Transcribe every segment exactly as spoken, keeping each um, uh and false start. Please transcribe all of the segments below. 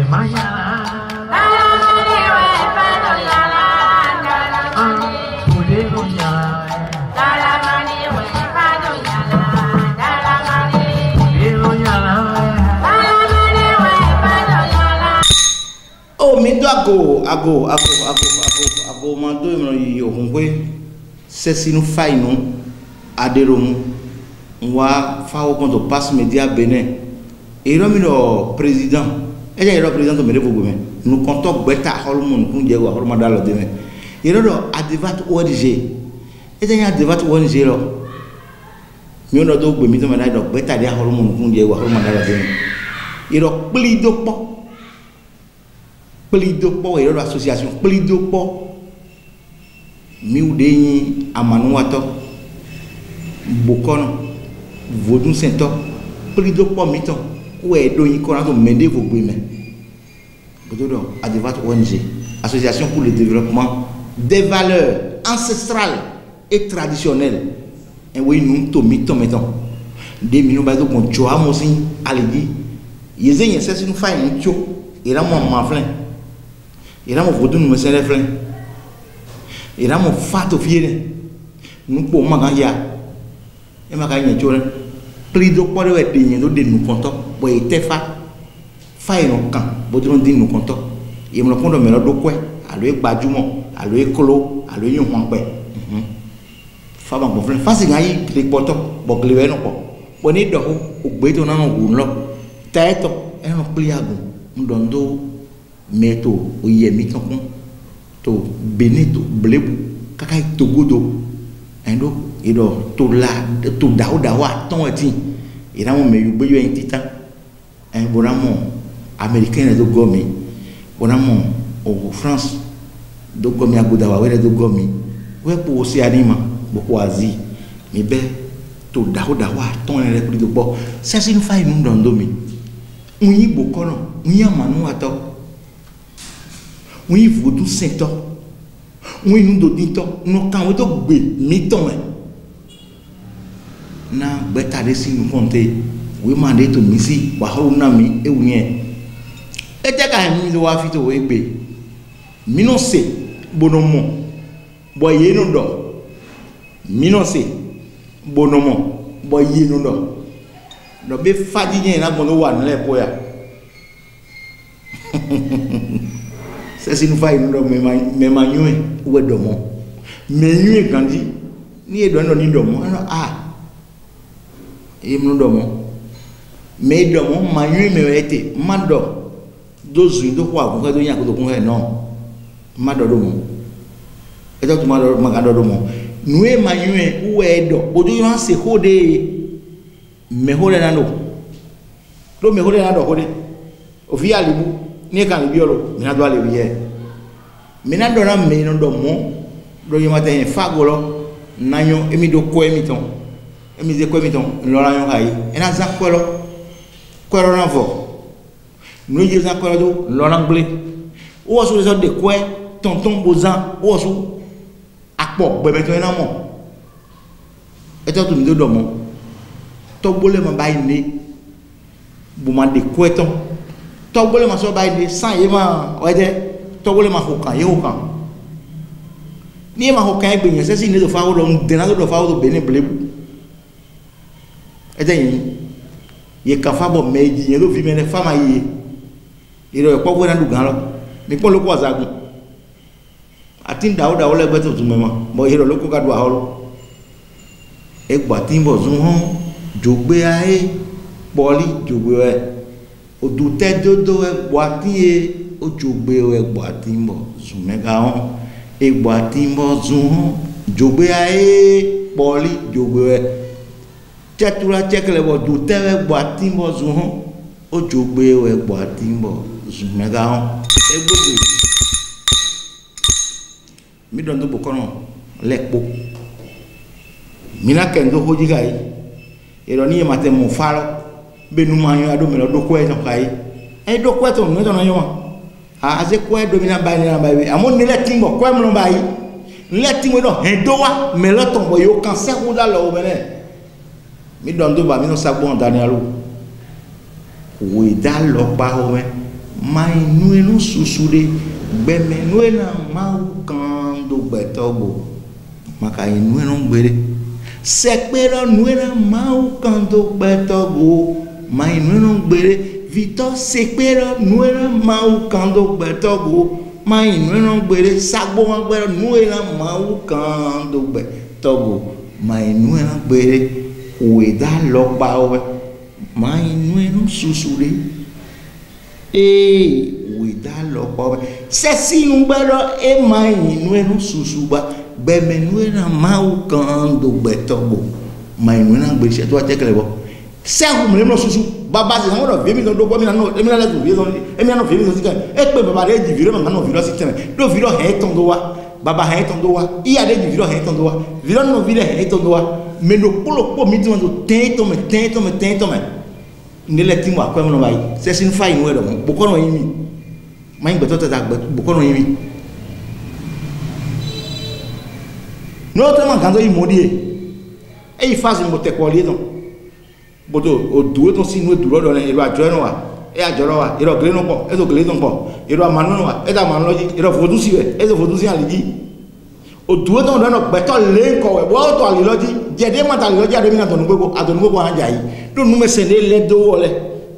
Oh, mi do ago, ago, ago, ago, ago, ago, mando imro yo hungwe. Se nous faille nous adhérer wa fa au compte passe média Bénin et le président et le président de me revoguer nous comptons beta holmon kun je wa horma dal demain et le adevat O N G et il y a adevat O N G lo mi no do gbe mi to me na do beta dia holmon kun je wa horma dal demain et le pli do po pli do po et l'association pli do po mi udenyi amanuato bokono vodun sento plido po mito we do yin koran to mende vo gbe me bododo adevat O N G association pour le développement des valeurs ancestrales et traditionnelles en we nous to mito meton de mi no ba do kon jo amosin aledi yezen yese sinu fa yin cho ira mo maflen ira mo vodun me sele flen ira mo fato fiere nu po maga ya e maga nya chore plido po de we de do de nu konto bo e tefa fa ino kan bo do de nu konto e mo kondo me lo do kwe alo e gbajumo alo e kolo alo yin hwan pe mhm fa ba bo flen fa si ga yi le poto bo glewe no po bo ni do o gbe to na no gun lo teto e no pliago ndondo meto o yemi kan to Benito blebu kakai togodo endo ido to la to dauda wa ton ati ira mo me yugbe yo entita en bonamo américain do gomi bonamo o France do gomi agoda wa we do gomi we po si anima boko azi mi be to dauda wa ton re pri do bo se sin fa inu dondo mi unyi bokono unyi amanu ato unyi vodu sento oui nous dodito nous quand we to gbe mi ton na beta de si nous compter we mande to mi si wa ho na mi e wu yen e te ka mi do wa fi to we gbe mi no se bonomo bo ye no do mi no se bonomo bo ye no do do be fadi yen na gbono wa nle po ya c'est si nous faisons nous mais manué ou est domo mais nous grandi ni est donné ni domo ah et nous domo mais domo manué mais était mado dozu do kwa ko do nya ko do ko non mado domo et donc mado magado domo nous est manué ou est do odo yo se hode me hode na no do me hode na do hode o fi alibu ni kan biolo mina do ale biye mina do na me no do mo do yema te fagolo nanyo emi do ko emi ton emi ze ko emi ton lo la yon hay ena za ko lo ko ro na vo no je za ko do lo na ngle o so so de ko tonton bozan o so apo bebe to na mo e to mi do do mo to bole ma bay ni bu ma de ko ton togole ma so bay de san ye ma oje togole ma hokan ye hokan ni ma hokan e gbeyan se si ni do fa wo de na do fa wo Benin blebu e de yin ye kan fa bo meji ye do fi me fa ma ye iro e pogo na du gan lo mi pon lo ko azagun atin dawo dawo le gbe to tun me ma mo iro lo ko ka do ahoro e gba tin bo zun hon jogbe ae poli jogbe e odute dodo e boatie ojogbe e boatimbo zumega on e boatimbo zun jogbe ae poli jogbe e tetura chekele bo dute e boatimbo zun ojogbe e boatimbo zumega on e gbogbo mi don do bokono lekpo mina kendo hojiga yi ero ni mate mo faro benu manyo ado me do ko e ton kai e do ko ton no ton yo a ase ko e do mi na ba ni na ba wi amon ni le timbo ko e mo ba yi le timbo do he do wa me lo ton bo yo kan se ko da lo bene mi don do ba mi no sagbo danielu we da lo pa ho me mai nue no susude beme nue na mau kan do betobo maka nue no gbere sepero nue na mau kan do betobo mai nue no gbere vito sepero nue na mau kan do betobo mai nue no gbere sagbo ma gbere nue na mau kan do betobo mai nue na gbere ueda lo ba o mai nue no susude e ueda lo ba se si nu gbero e mai nue no susuba beme nue na mau kan do betobo mai nue na gbere se to atekele bo se hu me no susu baba se no vi mi do go mi na no e mi na le vi so e mi na no vi mi so sika e pe baba re di viro ma no viro si teme do viro he ton do wa baba he ton do wa iya de di viro he ton do wa viro no viro he ton do wa me no polo po mi tu do tento me tento me tento me ndele ti mo akwa mo no bai se sin fa inu e do mo ko no yimi mai gbe to ta gbe ko no yimi no to man kan do yimo die e fa sin mo te ko le don bodo o duwe to sinu duro do ero ajo no wa e ajo ro wa ero gre no po e to gre no po ero amanu no wa e da manu loji ero fodu si we e to fodu si aliji o duwe to do no beto le ko we bo to ali loji je de ma ta loji ade mi na to nu gbego adonu gbego anja yi do nu me se le le do wole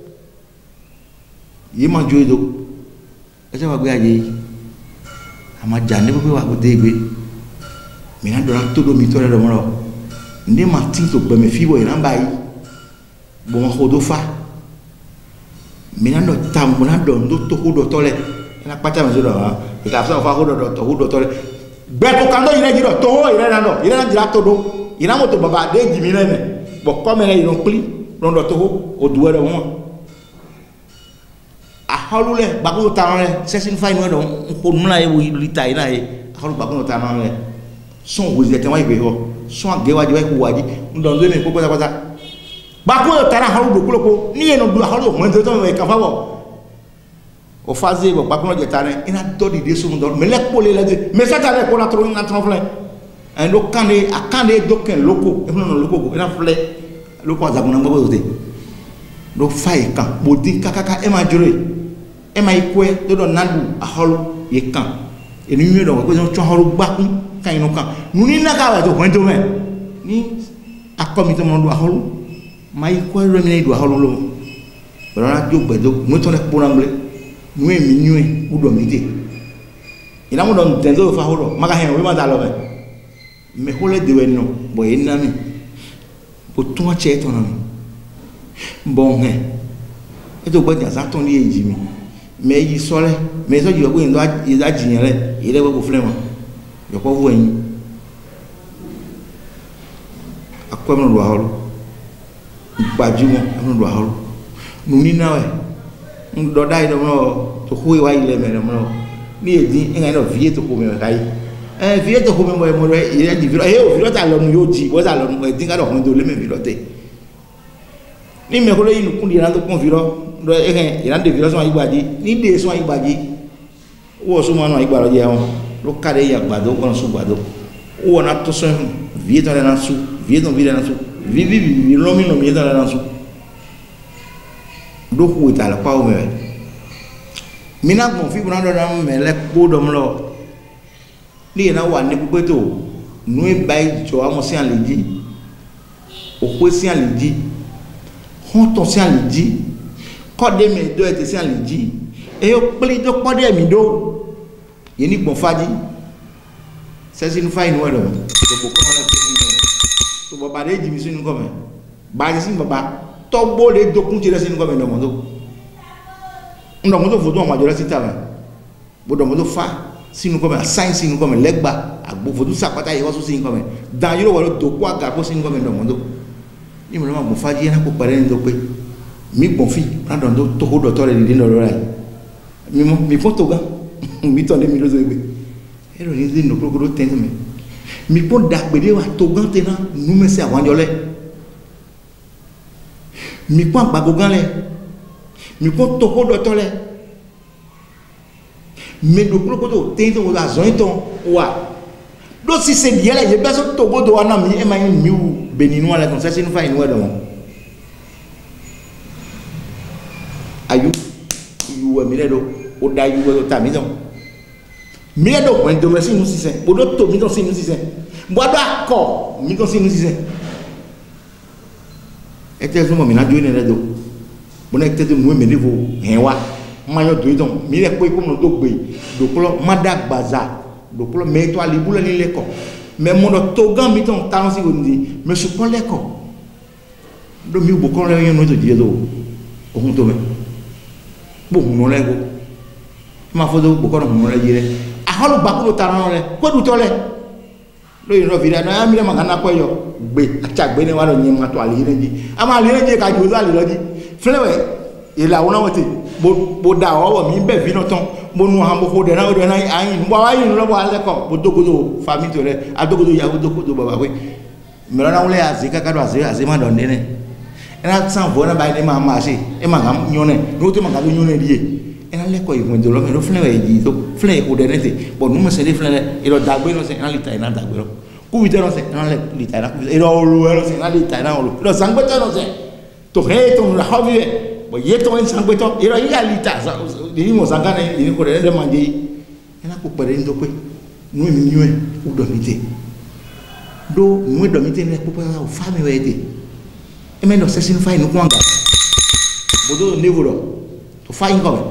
yi ma jo edo e se wa gbe aye ama jande bo wa ko de gbe mi na do ra to do mi to re do mo ro ndi ma tin to gbe me fi bo ina ba yi bon hodo fa mina no tambo na do ndo to hodo tole na pata me do ha e ka fa hodo do to hodo tole be ko kando ire jiro to ho ire na no ire na jira to do ire mo to baba de ji mi na me bo ko me na iro pli no do to ho o duwe do mo a holule ba ko ta re se sin fa no do ko nla e wo lita ina e a holu ba ko ta na re son wo je te wa ibe ho son age wa je wa ku wa ji ndo ndo me ko ko ta bako tara haru do kuloko ni eno do haru mo ndo to me ka fawo o faze bo bako no je tare ina do di de so ndo me le ko le le de me sa tare ko la tro na tro fle en do kande akande do ken loko e no loko ko ina fle loko azagun na ngbo de do fai kan bo di kakaka e ma jure e ma ikwe do do nadu a haru ye kan e ni mi do ko so haru gbakun kan ino kan nuni na ka wa to ko ndo me ni akomi to mo do a haru mai ko re mi do holo lo bra jo gbedo mo to le pora mble nu e mi nu e udo mi de ina mo don tendo fa holo maka he we ma da lo be me hole de we no bo ina mi bo to che to no bon he e to gbedo za ton li eji mi me yi sole me so jo ko ndo a jiyan le ile ko fle mo yo ko wo yin akwa mo do holo gbajúmọ̀ anu do haro nuni nawe ndo dai do no to hui wa ile me no ni edin enga no vie to ko me kai eh vie to ko me mo mo re ire di viro eh o viro ta lo nu yo ji bo ta lo nu edin ka do ko do le me viro te ni me ko le inu kun di ran to kon viro do eh iran de viro so igbaji ni de so igbaji wo so mo no igbaro je won lo kare ya gbado kon so gbado wo na to so vie to na su vie to vie na su vivi vivi lomi no mi da na su do ku ta la pa o me mina mo fi buna do na me le ko do mlo ni na wa ni pe to nu e bai jo amo si aleji o ko si aleji hon to si aleji ko de me do e te si aleji e o pli do ko de mi do ye ni gbon faji se si nu fa inu e do do ko ko na to baba de ji mi sinu ko me ba ji sin baba to bo le dokun ti re sinu ko me no mo do ndo mo do fodo mo ajore sita me bo do mo do fa sinu ko me assign sinu ko me legba agbo fodo sapata ye wo so sinu ko me dan yoro wo do ko aga ko sinu ko me ndo mo do ni mo ma mo fa ji na ko pare ndo pe mi gbon fi na do ndo to ho do to re ni ndo ra mi mo mi foto ga mi to le mi lo zo gbe ero ni di no krokoro ten me mi po dagbede wa to gan te na nu me se àwọn jole mi po agbago gan le mi po to ko do to le me do ko to ten to wa zon to wa do si se die la ye be so to go do wa na mi e ma yin mi u beninu ala ton se sinu fa inu e do mo ayu wu mi le do o da yu o ta mi don mi le do wen do me si nu si se bo do to mi don si nu si se bo do akọ mi don si nu si se e te so mo mi na jo ni le do bo na te do nu me le vo hen wa ma yo do don mi le pe ko mo do gbe do klo ma da gbaza do klo me to ali bula ni le ko me mo do to gan mi ton ta si go ndi me su ko le ko do mi bo ko le yo no to di do ohun to me bo hun le go ma fo do bo ko hun le jire a holu ba ko ta ran le ko du to le lo yi no vida na mi le ma kana ko yo gbe acha gbe ni wa lo yin ma to ali re ji a ma ali re ji ka ju ali lo ji flewe ila wona wote bo bo da owo mi be vi no ton mo nu ha mo ko de na o de na ayin bo wa yin lo bo ale ko bo dogodo family to le adogodo ya go dogodo baba we mi lo na wole azika ka do azika azima do ne ena san vo na ba ni ma ma se e ma ga nyone no to ma ga nyone die ena le ko ihun do lo me lo flewe ji to fle ko de ne te bo nu mo se le fle e lo dagbe no se ena lita ena dagbe lo ku vi te no se ena le lita ena e lo lo no se ena lita ena lo lo sangbe te no se to he to la hobi bo yeto en sangbe to iro ya lita ni mo sangana ni ko de de manje ena ko pere ndo pe nu mi nyue u do mi te do nu do mi te ne ko pa o fa mi we te e me no se sin fa inu kwanga bodo niveau do to fa in ko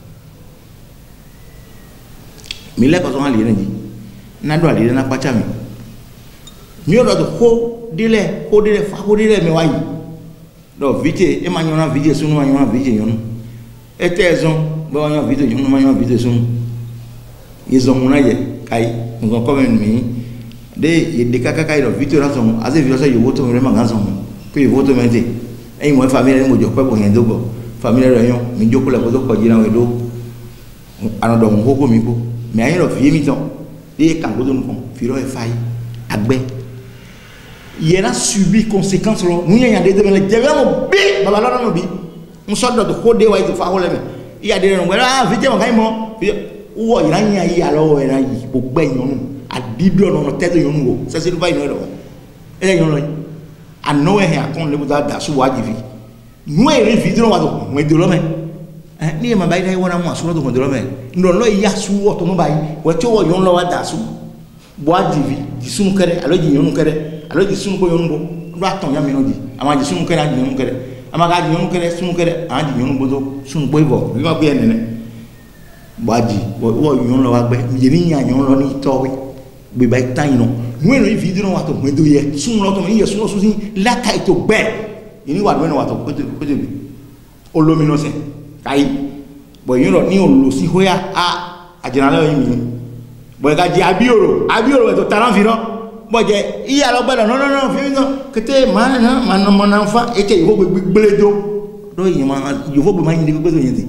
mi le ko so ali ne ji na do ali na pa cha mi mi o do ko dile ko dile fa ko dile me wa yi do vite e ma nyona vite sunu ma nyona vite nyonu e te zon bo nyona vite nyonu ma nyona vite sunu yezo muna ye kai ngo ko men mi de ye de kaka kai do vite ra son aze vi so yo voto me ma ganso ko yo voto me de e mo famille mo jo pe bo yen dogo famille re yon mi joko le ko do ko jina we do ano do ngo ko mi ko me ayin ro fi mi ton de kan go do nu kon fi ro e fai agbe il a subi conséquences lo mu yanya de de le jebe mo bi baba lo no bi mu so do ko de wa ti fa ho le me iya de ron wera fi je mo kai mo wo iranya yi alo era yi gbogbo eyan nu adibi ono no tedo yon wo se se lu bai no do ele yon lo ano e akon le buda da su wajibi nu e ri video wa do mo de lo me eh ni e ma bai dai wona mo asu lo do mo de lo me ndo lo ya su wo to no bai wo ti wo yon lo wa da su wajibi di sunu kere alo ji yon kere alo ji sunu ko yon bo do aton ya mi no di ama ji sunu kere a ji yon kere ama ga ji yon kere sunu kere a ji yon bo do sunu bo ibo bi ma pe enene baji wo yon lo wa gbe mi ni yan yon lo ni to we gbe ba tan yin no no video no wa to gbe do ye sunu lo to mi ye sunu so sin la kai to gbe ni wa do no wa to ko to ko to bi olomi no se kai bo yon lo ni o lo si hoya a ajana lo yin mi bo ga ji abioro abioro to taran fi no boje iya lo gbelo no no no fi no kete ma na ma no mo na fa e ke yo gbe gbeledo do yin ma yo fo gbe ma yin de gbeledo yin ti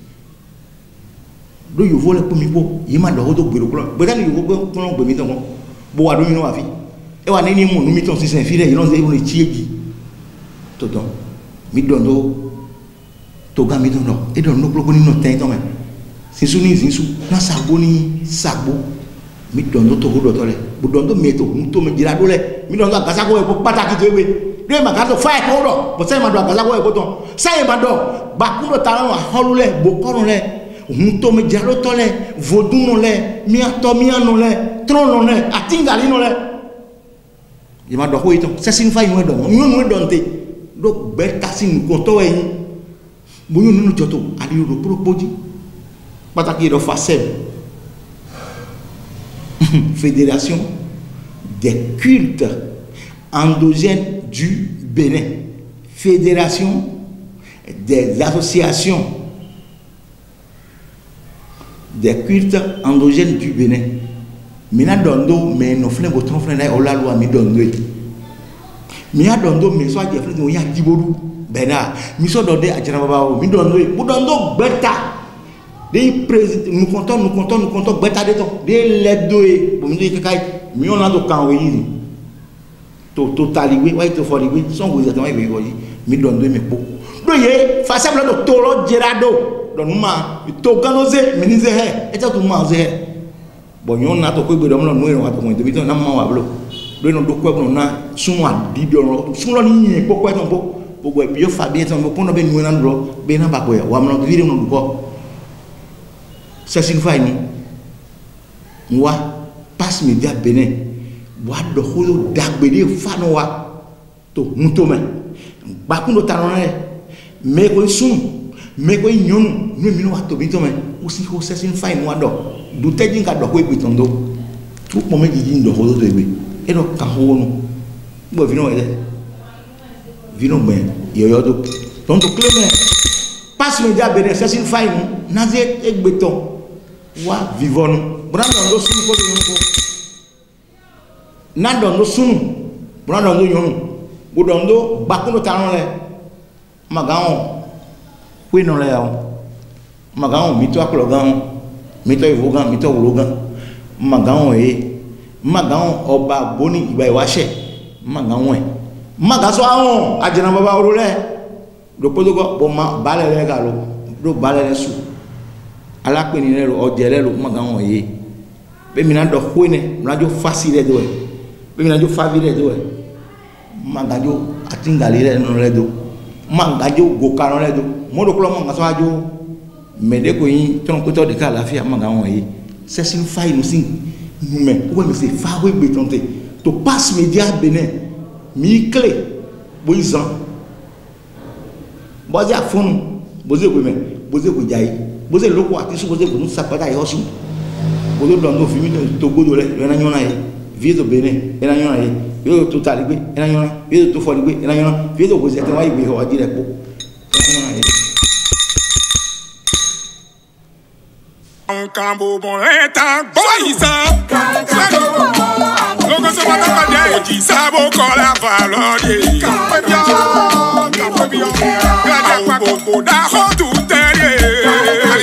do yo fo le po mi po yi ma do to gbero klo gbe ta ni yo gbe klo gbe mi ton bo wa do mi no wa fi e wa ni ni mu nu mi ton si sen fi re yi no se le chi eji to don mi don do to ga mi don no e don no klo ni no ten ton me sinsu ni sinsu na sagbo ni sagbo mi don do to ho do to le bu don do meto nto me jira do le mi don do agasa ko e ko pataki to ewe do ma ka to fa e ko do bo se ma do agasa ko e ko ton sa e ma do ba ku do ta ran holu le bo ko ron le nto me jira do to le vodun no le mi ato mi anu le tron no le atinga li no le e ma do ko ito se sin fa inu do mi nu do nte do gbe ta sin ko to eyin bo yun nu joto ali ro propoji pataki do fa se Fédération des cultes endogènes du Bénin, Fédération des associations des cultes endogènes du Bénin. Mina dondo mais no flen botron flen dai ola loi mi dondo e. Mina dondo mais so aje flen o ya dibodu bena mi so dondo ajana baba o mi dondo e bu dondo beta des président nous comptons nous comptons nous comptons beta de ton des ledoé bon mi kai mi on a do kan we yi to totally we to for we son go exactement we go yi mi don do me po do ye fa sabla do tolo gerado do ma to ganoze mi ni ze he e ta to ma ze he bon yon na to ko gbe do mo no wa to mo to bi to na ma wa blo do no do ko no na sumo adi do no sumo ni yin po ko ton po gbogbo e bi yo fa bi ton po no be nu na ro be na ba ko ya wa mo no vi no do ko c'est signifie nous moi passe média Bénin wa do holo dagbede fano wa to mutome ba kundo tanone me ko sun me ko nyonu no mi no wa to bitome usi ho c'est signifie moi do du teji nga do ko ibitondo tu mo me jiji ndo holo to ebe e do ka ho no bo vino ele vino ben yo yo do donc clément passe média Bénin c'est signifie nous na ze egbeton wa vivons brando ndo sun ko do ko nando ndo sun brando ndo yonu bodondo bakundo tanon le magaon we non le yawo magaon mito akologan mito ivogan mito wologan magaon e magaon oba boni iba iwase magaon e magaso awon ajena baba orole do podogo bo ma bale le galo do bale le su ala pe ni le oje le lo magaon e be mi na do huene na jo facile do e be mi na jo favile do e magajo atingali le no le do magajo gokano le do mo do klo mo ngaso ajo mede ko yin ton ko to de ka lafia magaon e c'est une faille nous sing nous mais pourquoi me c'est fa we be tonte to passe média Bénin mi clé boizan bozi afunu bozi ko me bozi ko jai bozi loko ati so bozi ko nu sapata e hosu bozi do ndo fimi to godo le na nyona e vie do Bénin e na nyona e vie to talibé e na nyona vie to folibé e na nyona vie do bozi atenwa ibe ho adi le po un cambo bon eta boisa logo so bata pa de sabo kola valori campeão campeão gada kwa bobo da ho tu tere